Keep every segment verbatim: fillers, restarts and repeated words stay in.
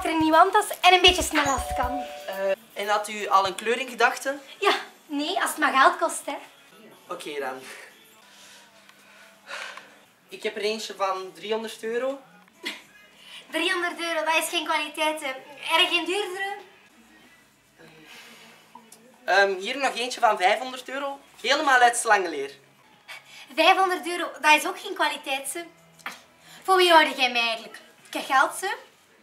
achter een nieuwe handtas en een beetje snel als het kan. Uh, en had u al een kleur in gedachten? Ja, nee, als het maar geld kost, hè. Oké okay, dan. Ik heb er eentje van driehonderd euro. driehonderd euro, dat is geen kwaliteit. Erg geen duurdere? Um, hier nog eentje van vijfhonderd euro. Helemaal uit slangeleer. vijfhonderd euro, dat is ook geen kwaliteit, ze. Voor wie hoorde jij mij eigenlijk? Ik heb geld, ze.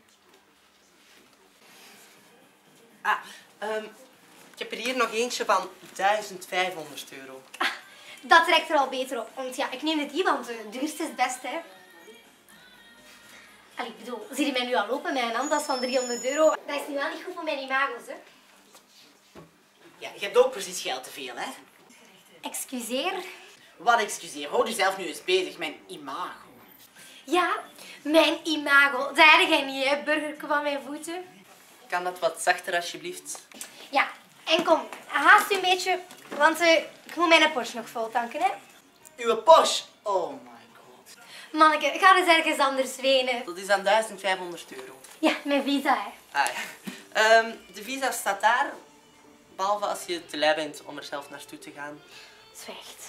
Ah, um, ik heb er hier nog eentje van duizend vijfhonderd euro. Ah, dat trekt er al beter op. Want ja, ik neem de die, want het duurste is het beste, hè. Allee, ik bedoel, zie je mij nu al lopen met een handtas van driehonderd euro? Dat is nu wel niet goed voor mijn imago's, hè. Ja, je hebt ook precies geld te veel, hè? Excuseer? Wat excuseer, hou jezelf nu eens bezig, mijn imago. Ja, mijn imago. Dat heb jij niet, hè, burgerke van mijn voeten. Kan dat wat zachter, alsjeblieft? Ja, en kom, haast u een beetje, want uh, ik moet mijn Porsche nog vol tanken, hè. Uw Porsche? Oh my god. Manneke, ga eens ergens anders wenen. Dat is dan duizend vijfhonderd euro. Ja, mijn visa, hè. Ah ja. Um, de visa staat daar, behalve als je te lui bent om er zelf naartoe te gaan. Zwijgt.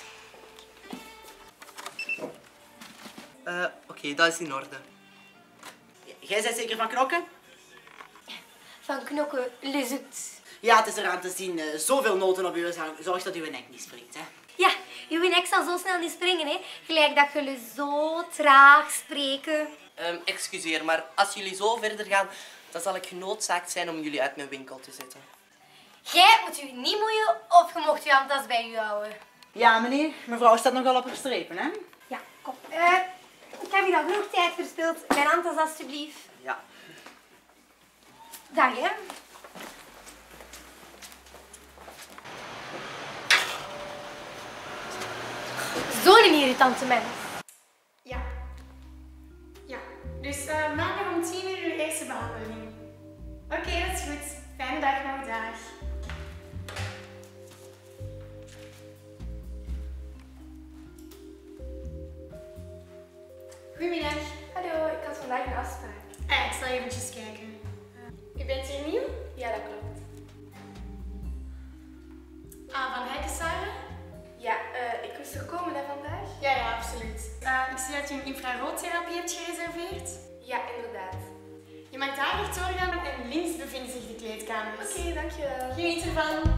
Uh, Oké, okay, dat is in orde. Jij bent zeker van knokken? Van knokken, le zoet. Ja, het is eraan te zien. Uh, zoveel noten op uw zang. Zorg dat uw nek niet springt, hè. Ja, uw nek zal zo snel niet springen, hè. Gelijk dat jullie zo traag spreken. Um, excuseer, maar als jullie zo verder gaan, dan zal ik genoodzaakt zijn om jullie uit mijn winkel te zetten. Jij moet u niet moeien of je mocht uw handtas bij u houden. Ja, meneer. Mevrouw staat nogal op haar strepen, hè. Ja, kom. Uh, ik heb hier al genoeg tijd verspild. Mijn handtas, alstublieft. Ja. Dag, hè. Zo'n irritante mens. Ja. Ja. Dus uh, maandag om tien uur uw eerste behandeling. Oké, okay, dat is goed. Fijne dag nog, dag. Goedemiddag. Hallo, ik had vandaag een afspraak. Ah, ik zal eventjes kijken. Uh, u bent hier nieuw? Ja, dat klopt. Ah, van Heike Sarah? Ja, uh, ik moest er komen hè, vandaag? Ja, ja, absoluut. Uh, ik zie dat je een infraroodtherapie hebt gereserveerd. Ja, inderdaad. Je mag daar rechtdoor gaan en links bevinden zich de kleedkamers. Oké, okay, dankjewel. Geniet ervan.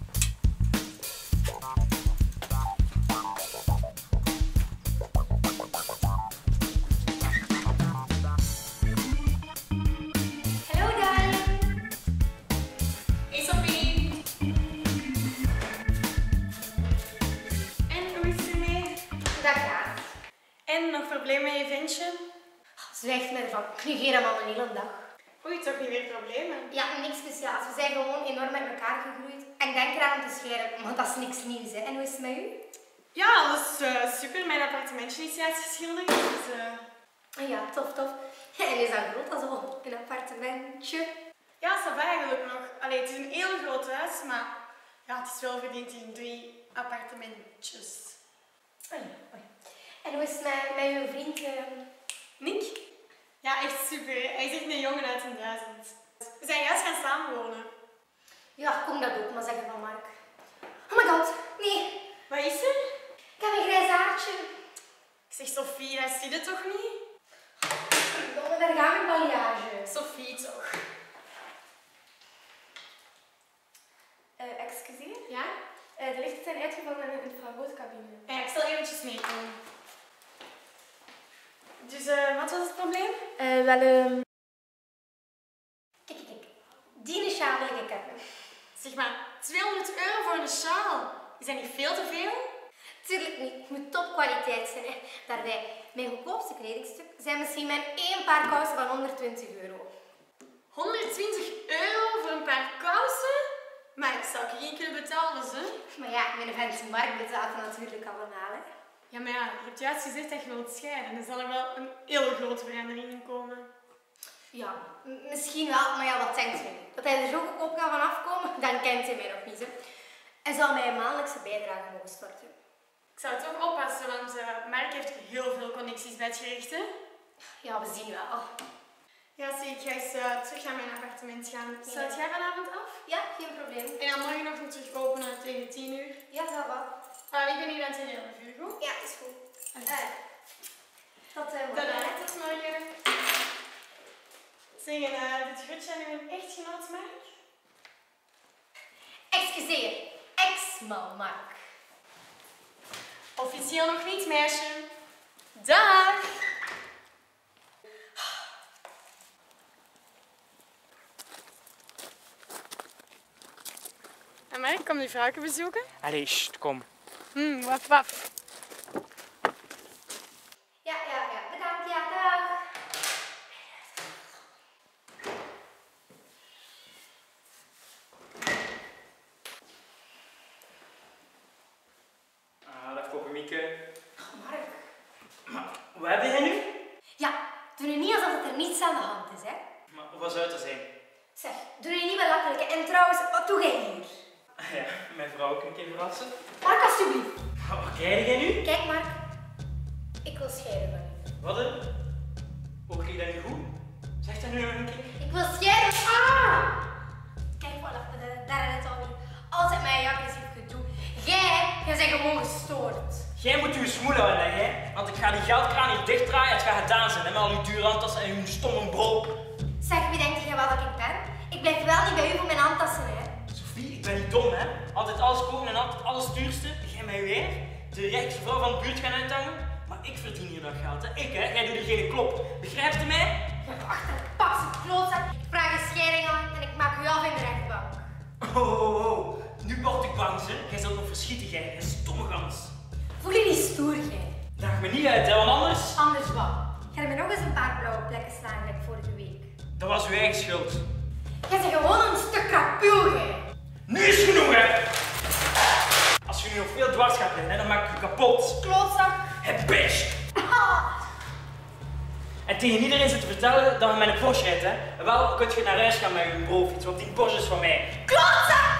En nog probleem met je ventje? Zwijgt mij ervan. Ik negeer hem al een hele dag. Oei, toch niet weer problemen? Ja, niks speciaals. We zijn gewoon enorm met elkaar gegroeid. En ik denk eraan om te scheiden, want dat is niks nieuws, hè. En hoe is het met u? Ja, alles uh, super. Mijn appartementje is juist geschilderd. Dus, uh... Ja, tof, tof. En is dat groot als wel een appartementje? Ja, dat is eigenlijk nog. Allee, het is een heel groot huis, maar ja, het is wel verdiend in drie appartementjes. Oh ja, oh ja. En hoe is het met, met uw vriend, uh, Nick? Ja, echt super. Hij is echt een jongen uit een duizend. We zijn juist gaan samenwonen. Ja, kom dat ook maar zeggen van Mark. Oh my god, nee. Wat is er? Ik heb een grijs haartje. Ik zeg Sophie, dat zie je toch niet? Verdomme, daar gaat mijn balayage. Sophie toch? Uh, excuseer? Ja? Uh, de lichten zijn uitgevallen in de infraroodcabine. Ja, ik zal eventjes meekomen. Dus uh, wat was het probleem? Uh, wel, um... Kijk, kijk, die sjaal wil ik hebben. Zeg maar, tweehonderd euro voor een sjaal. Is dat niet veel te veel? Tuurlijk niet. Het moet topkwaliteit zijn. Hè. Daarbij, mijn goedkoopste kledingstuk zijn misschien mijn één paar kousen van honderdtwintig euro. honderdtwintig euro voor een paar kousen? Maar dat zou ik geen kunnen betalen, hè? Maar ja, mijn vent Mark betaalt natuurlijk allemaal, hè. Ja, maar ja, je hebt juist gezegd dat je wilt scheiden. Dan zal er wel een heel grote verandering in komen. Ja, misschien wel, maar ja, wat denkt u? Dat hij er zo goedkoop gaat van afkomen, dan kent hij mij nog niet, hè. Hij zal mij een maandelijkse bijdrage mogen storten. Ik zou toch oppassen, want uh, Mark heeft heel veel connecties bij het gerecht, hè? Ja, we zien wel. Ja, zie ik ga eens uh, terug naar mijn appartement gaan. Sluit jij vanavond af? Ja, geen probleem. En dan morgen nog moet terug openen tegen tien uur. Ja, dat wel. Uh, ik ben hier dan tegen elf uur, goed? Ja, is goed. Uh, tot uh, morgen. Tada, tot morgen. Zeg, en uh, dit groetje aan uw echtgenoot, Mark? Excuseer, ex-man Mark. Officieel nog niet, meisje. Dag! En Mark, kom die vrouwke bezoeken? Allee, sst, kom. Hm, waf waf. Ja, ja, ja. Bedankt, ja, dag. Ah, dag Poppemieke. Oh, Mark. Maar, wat heb jij nu? Ja, doe nu niet alsof er niets aan de hand is, hè. Maar wat zou het er zijn? Zeg, doe nu niet belachelijk. En trouwens, wat doe jij hier? Ah ja, mijn vrouw kan ik even verrassen. Mark, alsjeblieft. Maar wat krijg jij nu? Kijk, Mark. Ik wil scheiden van u. Wat dan? Hoor je dat niet goed? Zeg dat nu nog een keer. Ik wil scheiden. Ah! Kijk, voilà, daar is het al niet. Altijd mijn agressief gedoe. Jij, jij bent gewoon gestoord. Jij moet uw smoel aanleggen, hè? Want ik ga die geldkraan hier dichtdraaien. Het gaat gedaan zijn, hè? Met al uw dure handtassen en uw stomme bro. Zeg, wie denkt jij wel dat ik ben? Ik blijf wel niet bij u voor mijn handtassen, hè. Sophie, ik ben niet dom, hè? Altijd alles koken en altijd alles duurste. Jij mij weer de rijkste vrouw van de buurt gaan uithangen. Maar ik verdien hier dat geld, hè? Ik, hè? Jij doet er geen klop. Begrijpt u mij? Achter een pakse klootzak. Ik vraag een scheiding aan en ik maak u af in de rechtbank. Oh, oh, oh. Nu word ik bang, hè? Jij zult nog verschieten, jij. Jij stomme gans. Voel je die stoerheid? Daag me niet uit, hè? Want anders... Anders wat? Ga je me nog eens een paar blauwe plekken slaan, gelijk vorige week. Dat was uw eigen schuld. Jij bent gewoon een stuk krapul, jij. Nu is het genoeg, hè? Als je nu nog veel dwars gaat rennen, dan maak ik je kapot. Klootzak. Het bitch! Ah. En tegen iedereen zit te vertellen dat je met een Porsche rijdt, hè? En wel kun je naar huis gaan met je brofiets, want die Porsche is van mij. Klootzak!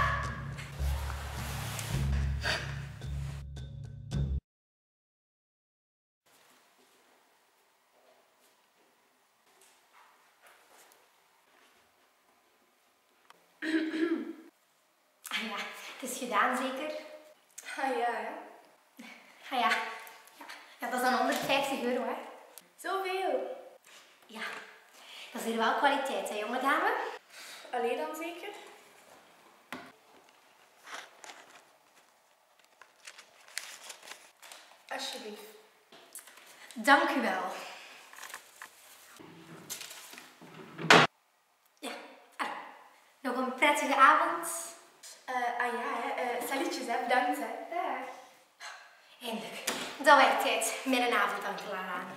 Ah ja, het is gedaan zeker? Ah ja, hè. Ah ja. Ja, ja dat is dan honderdvijftig euro, hè. Zoveel. Ja, dat is hier wel kwaliteit, hè, jonge dame? Alleen dan zeker? Alsjeblieft. Dank u wel. Ja, ah, nog een prettige avond. Uh, ah ja, hè. Uh, salutjes, hè. Bedankt, hè. Dag. Eindelijk. Dat werd tijd. Met een avond aan klaar aan.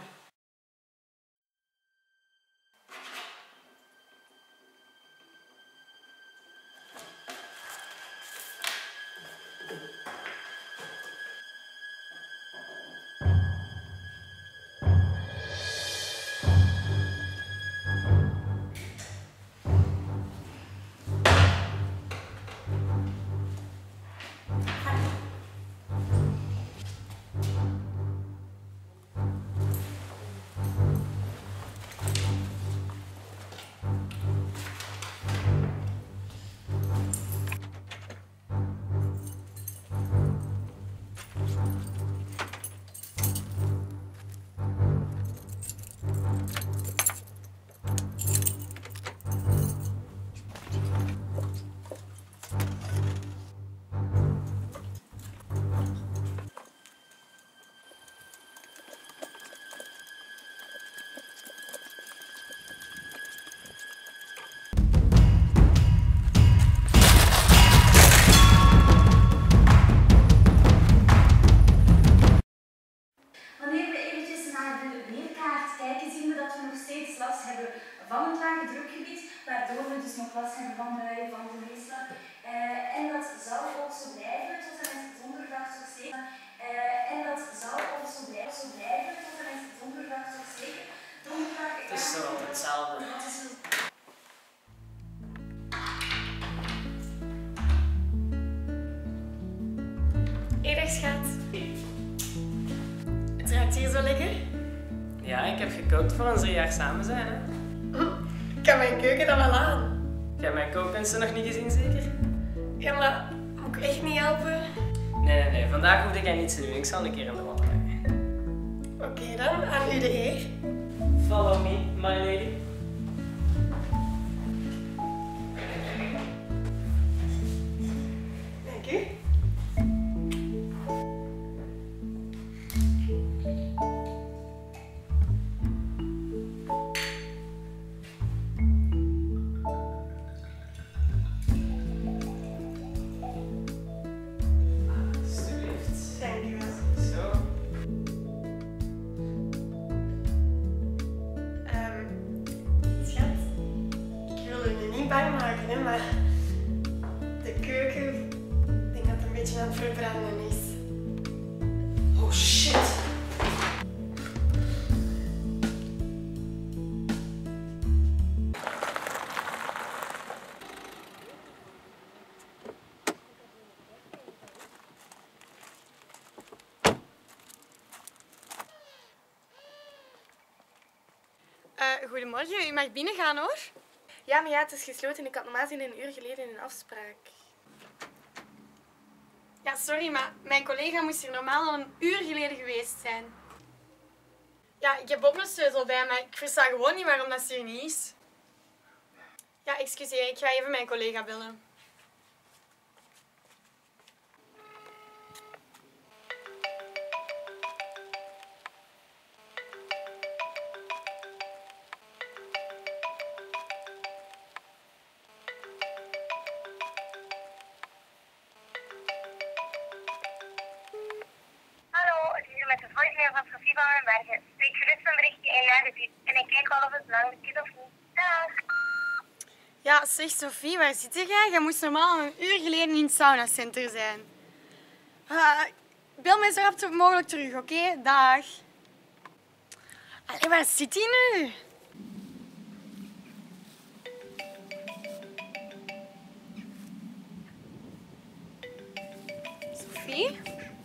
van het lage drukgebied, waardoor we dus nog last hebben van de, van de neerslag. Uh, en dat zal ook zo blijven tot en met donderdag tot zeker. Uh, en dat zal ook zo blijven, zo blijven tot en met donderdag tot zeker. Donderdag. Het is toch altijd hetzelfde. Hey, dag schat. Het ruikt hier zo lekker. Ja, ik heb gekookt voor ons drie jaar samen zijn. Hè? Ik kan mijn keuken dan wel aan. Jij hebt mijn kookkunsten nog niet gezien, zeker? Ja, maar moet ik echt niet helpen? Nee, nee, nee. Vandaag hoefde jij niets te doen. Ik zal een keer in de wand leggen. Oké dan, aan u de eer. Follow me, my lady. Dank u. Alsjeblieft. Dank u wel. Zo. Ehm, schat, ik wil u nu niet bang maken, hè, maar de keuken, ik denk dat het een beetje aan het verbranden is. Oh shit. Uh, goedemorgen, u mag binnengaan hoor. Ja, maar ja, het is gesloten. Ik had normaal gezien een uur geleden een afspraak. Ja, sorry, maar mijn collega moest hier normaal al een uur geleden geweest zijn. Ja, ik heb ook een sleutel bij, maar ik versta gewoon niet waarom dat ze hier niet is. Ja, excuseer, ik ga even mijn collega bellen. Hallo, het is hier met de voicemail van Sophie van den Bergen. Spreek gerust een berichtje in naar de buurt en ik kijk wel of het belangrijk is of niet. Dag! Ja, zeg Sophie, waar zit jij? Jij moest normaal een uur geleden in het saunacenter zijn. Uh, bel mij zo rap mogelijk terug, oké? Okay? Dag. Allee, waar zit hij nu? Sophie?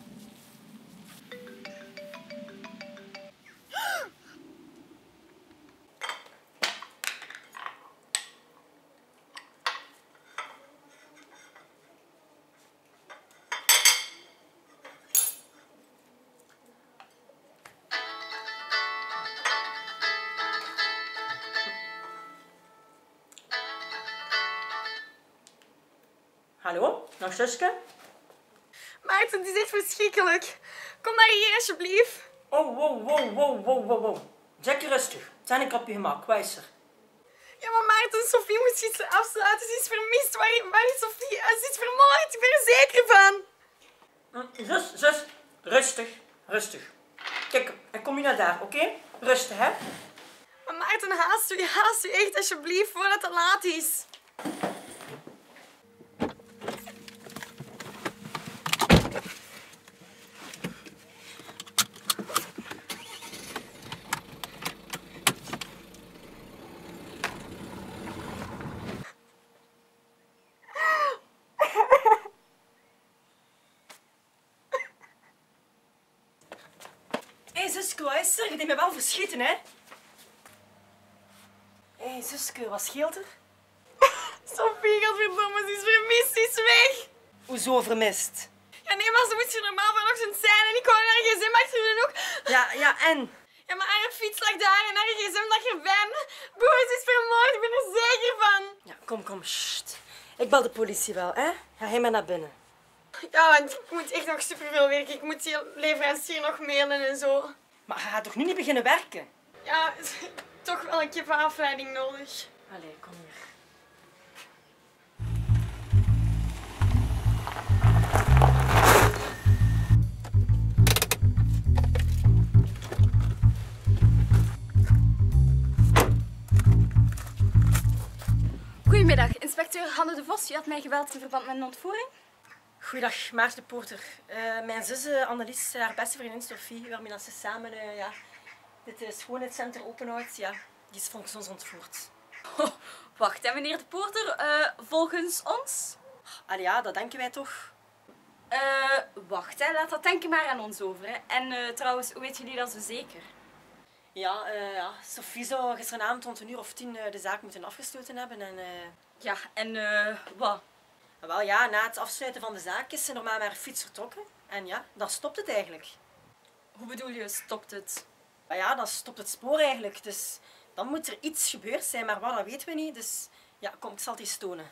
Hallo, nog Suske? Maarten, het is echt verschrikkelijk. Kom maar hier alsjeblieft. Oh, wow, wow, wow, wow, wow, wow. Jackie, rustig. Zijn ik op je gemak, wijs er. Ja, maar Maarten, Sophie moet iets afsluiten. Ze is vermist. Waar, waar is Sophie? Ze is vermoord. Ik ben er zeker van. Hm, zus, zus. Rustig, rustig. Kijk, ik kom je naar daar, oké? Okay? Rustig, hè? Maar Maarten, haast u, haast u echt alsjeblieft voordat het laat is. Hé, hey, Suske, wat is er? Je deed me wel verschieten, hè? Hé, hey, Suske, wat scheelt er? Sophie, godverdomme, ze is vermist, ze is weg. Hoezo vermist? Ja, nee, maar ze moet hier normaal vanochtend zijn en ik wou naar haar gsm achter de hoek. Ja, ja, en? Ja, maar haar fiets lag daar en haar gsm lag erbij. Broer, ze is vermoord, ik ben er zeker van. Ja, kom, kom, sst. Ik bel de politie wel, hè? Ga jij maar naar binnen. Ja, want ik moet echt nog superveel werken. Ik moet die leverancier nog mailen en zo. Maar je gaat toch nu niet beginnen werken? Ja, toch wel een keer van afleiding nodig. Allee, kom hier. Goedemiddag, inspecteur Hanne de Vos. U had mij gebeld in verband met een ontvoering. Goeiedag, Maarten de Poorter. Uh, mijn zus uh, Annelies, haar beste vriendin Sophie, waarmee dat ze samen uh, ja, dit uh, schoonheidscentrum openhoudt, ja, die is volgens ons ontvoerd. Oh, wacht, hè, meneer de Poorter, uh, volgens ons? Allee, ja, dat denken wij toch? Uh, wacht, hè, laat dat denken maar aan ons over. Hè. En uh, trouwens, hoe weet jullie dat zo zeker? Ja, uh, ja, Sophie zou gisteravond rond een uur of tien uh, de zaak moeten afgesloten hebben. En, uh... Ja, en uh, wat? Wel ja, na het afsluiten van de zaak is ze normaal met haar fiets vertrokken. En ja, dan stopt het eigenlijk. Hoe bedoel je, stopt het? Maar ja, dan stopt het spoor eigenlijk. Dus dan moet er iets gebeurd zijn, maar wat, dat weten we niet. Dus ja, kom, ik zal het eens tonen.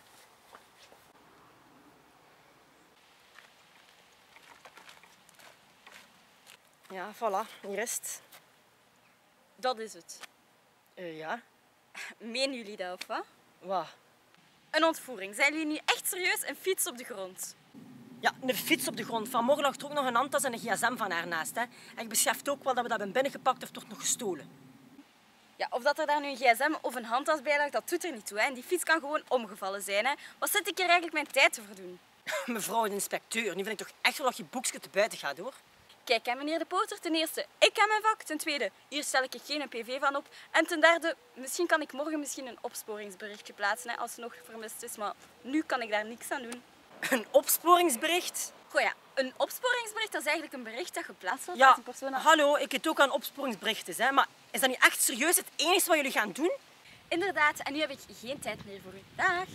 Ja, voilà, hier is het. Dat is het. Uh, ja. Menen jullie dat, of wat? Wat? Een ontvoering. Zijn jullie nu echt serieus? Een fiets op de grond? Ja, een fiets op de grond. Vanmorgen lag er ook nog een handtas en een gsm van haar naast. Hè. En je beseft ook wel dat we dat hebben binnengepakt of toch nog gestolen. Ja, of dat er daar nu een gsm of een handtas bij lag, dat doet er niet toe. Hè. En die fiets kan gewoon omgevallen zijn. Hè. Wat zit ik hier eigenlijk mijn tijd te verdoen? Mevrouw de inspecteur, nu vind ik toch echt wel dat je boekje te buiten gaat, hoor. Kijk, hè, meneer de Poorter, ten eerste, ik ken mijn vak. Ten tweede, hier stel ik geen P V van op. En ten derde, misschien kan ik morgen misschien een opsporingsberichtje plaatsen, hè, als ze nog vermist is. Maar nu kan ik daar niks aan doen. Een opsporingsbericht? Goh ja, een opsporingsbericht, dat is eigenlijk een bericht dat geplaatst wordt ja, als een persoon... hallo, ik weet ook aan opsporingsberichten, hè, maar is dat nu echt serieus het enige wat jullie gaan doen? Inderdaad, en nu heb ik geen tijd meer voor u. Dag!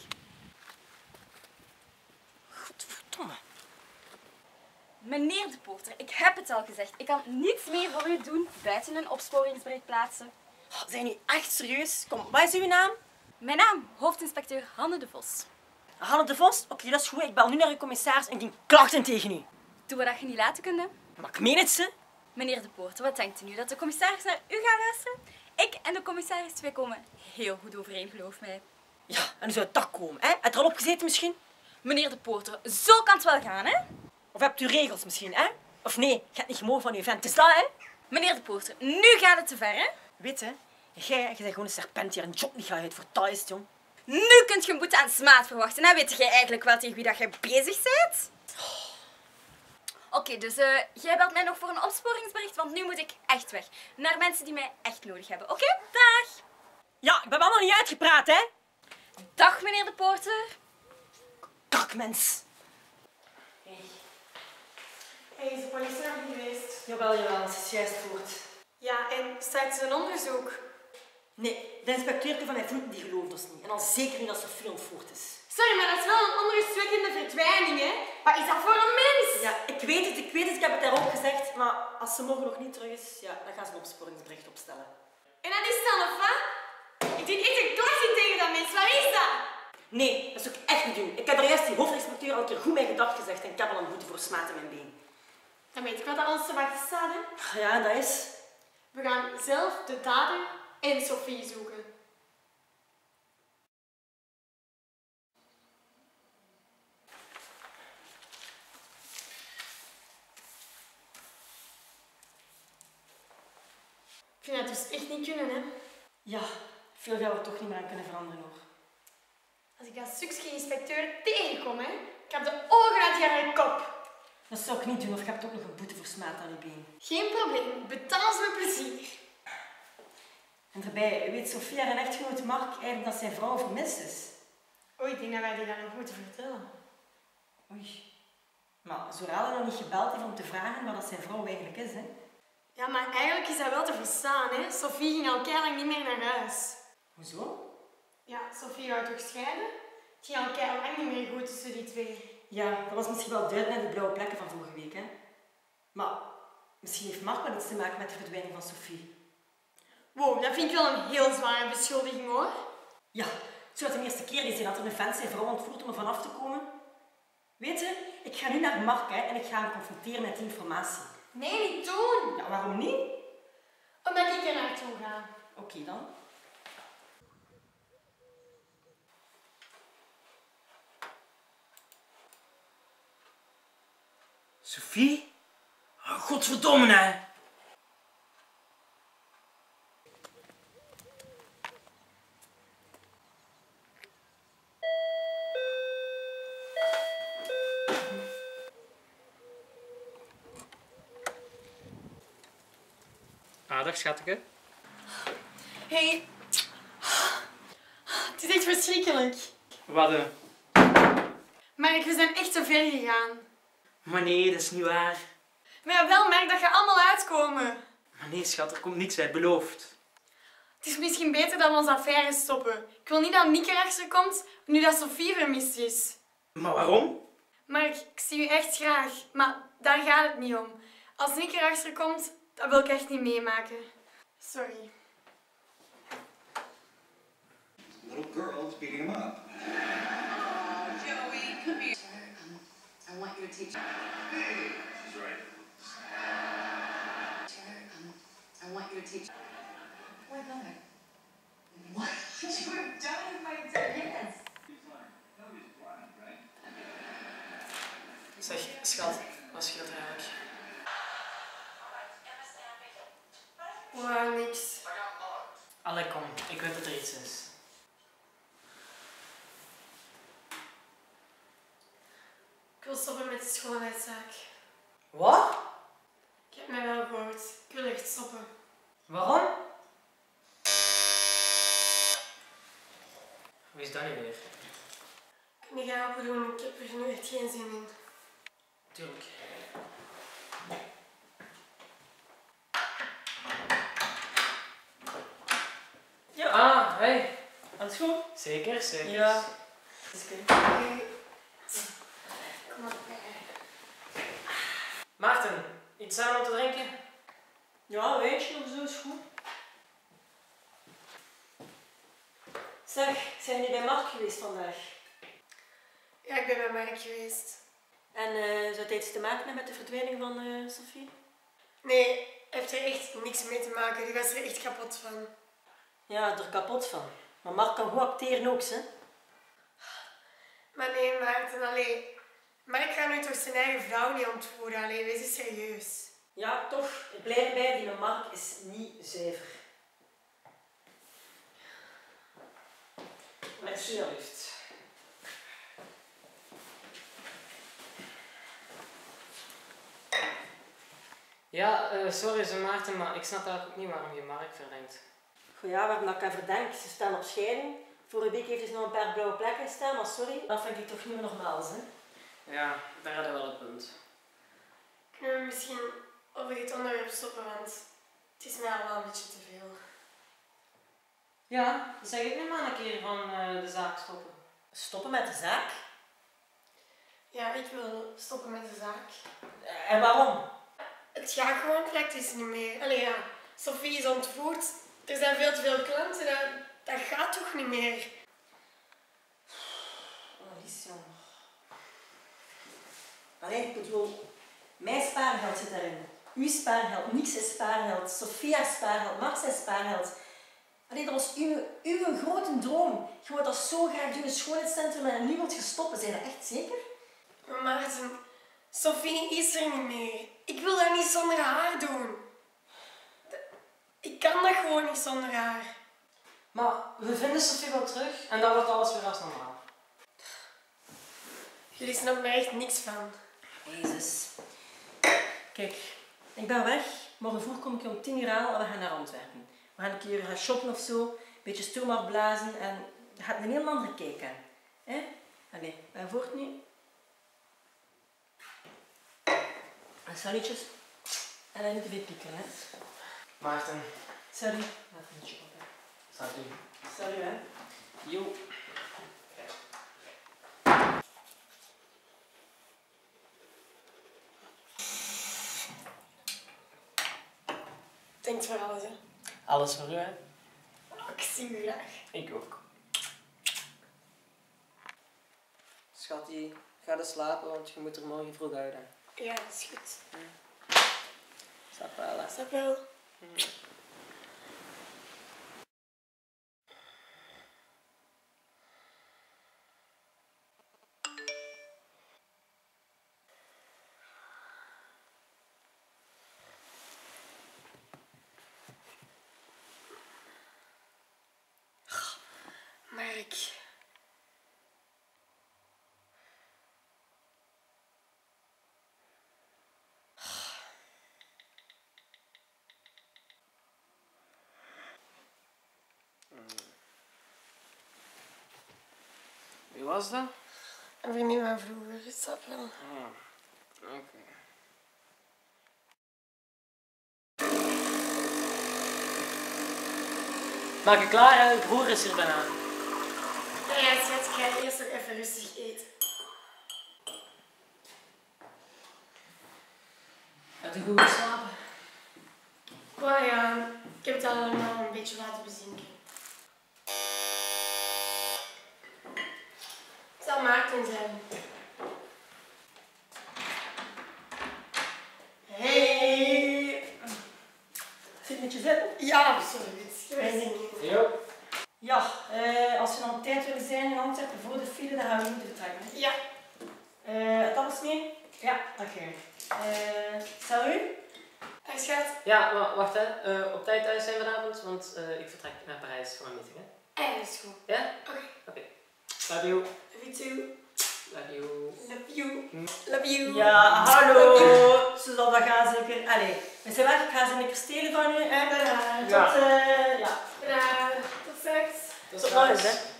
Godverdomme. Meneer de Poorter, ik heb het al gezegd. Ik kan niets meer voor u doen buiten een opsporingsbericht plaatsen. Oh, zijn jullie echt serieus? Kom, wat is uw naam? Mijn naam, hoofdinspecteur Hanne de Vos. Hanne de Vos? Oké, okay, dat is goed. Ik bel nu naar uw commissaris en dien klachten tegen u. Doe wat je niet laten kunt. Maar ik meen het, ze. Meneer de Poorter, wat denkt u nu? Dat de commissaris naar u gaat luisteren? Ik en de commissaris, twee komen heel goed overeen, geloof mij. Ja, en hoe zou het dat komen, hè? Heb je er al opgezeten misschien? Meneer de Poorter, zo kan het wel gaan, hè? Of hebt u regels misschien, hè? Of nee, je hebt niet gemogen van uw vent. Het is dat, hè? Meneer de Poorter, nu gaat het te ver, hè? Weet je, jij, jij bent gewoon een serpent die er een job niet gaat uit voor thuis, jong. Nu kunt je een boete aan smaad verwachten, hè? Weet jij eigenlijk wel tegen wie dat jij bezig bent? Oh. Oké, okay, dus uh, jij belt mij nog voor een opsporingsbericht, want nu moet ik echt weg. Naar mensen die mij echt nodig hebben. Oké, okay? Dag! Ja, ik ben allemaal niet uitgepraat, hè? Dag, meneer de Poorter. Dag, mens. Hey. Hey, is de politie nog niet geweest? Jawel, jawel, ze is juist voort. Ja, en staat ze een onderzoek? Nee, de inspecteur van mijn vrienden die gelooft ons niet. En al zeker niet dat Sophie ontvoerd is. Sorry, maar dat is wel een onrustwekkende verdwijning, hè? Wat is dat voor een mens? Ja, ik weet het, ik weet het, ik heb het daar ook gezegd. Maar als ze morgen nog niet terug is, ja, dan gaan ze een opsporingsbericht opstellen. En dat is dan, of wat? Ik dien echt een klacht in tegen dat mens. Wat is dat? Nee, dat zou ik echt niet doen. Ik heb er juist die hoofdinspecteur al een keer goed mijn gedacht gezegd en ik heb al een boete voor smaad in mijn been. Dan weet ik wat er ons te wachten staat, hè? Ja, dat is... We gaan zelf de dader en Sophie zoeken. Ik vind dat dus echt niet kunnen, hè? Ja, veel gaan we toch niet meer aan kunnen veranderen, hoor. Als ik dat stukje inspecteur tegenkom, hè? Ik heb de ogen uit jouw kop. Dat zou ik niet doen, of je hebt ook nog een boete voor smaad aan je been. Geen probleem, betaal ze met plezier. En daarbij weet Sophie haar echtgenoot Mark eigenlijk dat zijn vrouw vermist is. Oei, ik denk dat wij die dan nog moeten vertellen. Oei. Maar Zorale nog niet gebeld heeft om te vragen wat dat zijn vrouw eigenlijk is, hè? Ja, maar eigenlijk is dat wel te verstaan, hè? Sophie ging al keihard niet meer naar huis. Hoezo? Ja, Sophie wou toch scheiden? Het ging al keihard niet meer goed tussen die twee. Ja, dat was misschien wel duidelijk naar de blauwe plekken van vorige week, hè? Maar misschien heeft Mark wel iets te maken met de verdwijning van Sophie. Wow, dat vind ik wel een heel zware beschuldiging, hoor. Ja, het zou de eerste keer niet zijn dat er een vent zijn vrouw ontvoert om er vanaf te komen. Weet je, ik ga nu naar Mark, hè, en ik ga hem confronteren met die informatie. Nee, niet doen! Ja, waarom niet? Omdat ik er naartoe ga. Oké, okay, dan. Sophie? Oh, godverdomme, hè. Ah, dag schatje. Hey. Het is echt verschrikkelijk. Wat? Uh? Mark, we zijn echt te ver gegaan. Maar nee, dat is niet waar. Maar ja, wel, Mark, dat gaat allemaal uitkomen. Maar nee, schat, er komt niks uit, beloofd. Het is misschien beter dat we onze affaire stoppen. Ik wil niet dat Nick erachter komt, nu dat Sophie vermist is. Maar waarom? Mark, ik zie u echt graag, maar daar gaat het niet om. Als Nick erachter komt, dat wil ik echt niet meemaken. Sorry. Little girl is beating him up. Oh, Joey, come here. Um, I want you to teach. She's right. Um, I want you to teach. Why bother? What? You were done with my yes. Nobody's blind, right? Zeg, schat, wat scheelt er eigenlijk? Wow, niks. Allee, kom, ik weet dat er iets is. Ik wil stoppen met de schoonheidszaak. Wat? Ik heb mij wel gehoord. Ik wil echt stoppen. Waarom? Wie is dat niet weer? Kun je gaan open doen? Ik heb er nu echt geen zin in. Tuurlijk. Ja. Ah, hey. Alles goed? Zeker, zeker. Ja. Dat is goed. Kom maar bij. Maarten, iets aan om te drinken? Ja, een wijntje of zo is goed. Zeg, zijn jullie bij Mark geweest vandaag? Ja, ik ben bij Mark geweest. En uh, zou het iets te maken hebben met de verdwijning van uh, Sophie? Nee, hij heeft er echt niks mee te maken. Die was er echt kapot van. Ja, er kapot van. Maar Mark kan goed acteren ook, hè? Maar nee, Maarten, allee. Mark gaat nu toch zijn eigen vrouw niet ontvoeren? Allee, wees eens serieus. Ja, toch. Ik blijf erbij, die Mark is niet zuiver. Merci, alsjeblieft. Ja, uh, sorry ze Maarten, maar ik snap eigenlijk ook niet waarom je Mark verdenkt. Goh ja, waarom dat ik haar verdenk? Ze staan op scheiding. Vorige week heeft ze nog een paar blauwe plekken staan, maar sorry. Dat vind ik toch niet meer normaal, hè? Ja, daar hadden we wel het punt. Kunnen we misschien over dit onderwerp stoppen, want het is mij al wel een beetje te veel. Ja, dan zeg ik nu maar een keer van uh, de zaak stoppen. Stoppen met de zaak? Ja, ik wil stoppen met de zaak. En waarom? Het gaat gewoon praktisch niet meer. Allee ja, Sophie is ontvoerd. Er zijn veel te veel klanten. Dat, dat gaat toch niet meer? Oh, Lies, jongen. Allee, ik bedoel, mijn spaargeld zit daarin. Uw spaargeld, niks is spaargeld. Sophia's spaargeld, Marc's spaargeld. Allee, dat was uw, uw grote droom. Je wilt dat zo graag doen, een schoonheidscentrum en nu wilt je stoppen. Zijn dat echt zeker? Maar Maarten, Sophie is er niet meer. Ik wil dat niet zonder haar doen. Ik kan dat gewoon niet zonder haar. Maar we vinden Sophie wel terug en dan wordt alles weer als normaal. Jullie snappen er echt niks van. Jezus. Kijk, ik ben weg. Morgen vroeg kom ik om tien uur aan en we gaan naar Antwerpen. We gaan een keer gaan shoppen of zo, een beetje stoom afblazen en je gaat een heel andere kijk aan. Hè? Allee, ben voort nu. En salutjes. En dan niet te veel piekeren, hè. Maarten. Sorry. Laat een beetje op, hè. Salut. Sorry, hè. Jo. Denkt voor alles, hè. Alles voor u, hè? Ik zie u graag. Ik ook. Schatje, ga eens slapen, want je moet er morgen vroeg uit. Hè. Ja, dat is goed. Snap wel, hè? Snap wel. Hmm. Mark. Wie was dat? Een vriendin van vroeger, snap wel. Ah, oké. Okay. Maak je klaar en de broer is er bijna. Ja, schat, ik ga eerst nog even rustig eten. Heb je goed geslapen? Maar ja, ik heb het allemaal een beetje laten bezinken. Het zal Maarten zijn. Hey! Zit je met je zetten? Ja, absoluut. Jo. Ja, uh, als we dan op tijd willen zijn in Antwerpen voor de file, dan gaan we moeten vertrekken. Hè? Ja. Uh, het alles mee? Ja, oké. Okay. Uh, salut? Dag schat. Ja, maar wacht hè. Uh, op tijd thuis zijn vanavond, want uh, ik vertrek naar Parijs voor een meeting hè. Ja, dat is goed. Ja? Oké. Okay. Oké. Okay. Love you. Love you too. Love you. Love you. Love you. Ja, hallo. Zo zal dat gaan zeker. Allee, we zijn weg. Ik ga ze lekker stelen van u. Hè? Ja. Tot, uh, ja. Ja. Tot straks. Tot straks.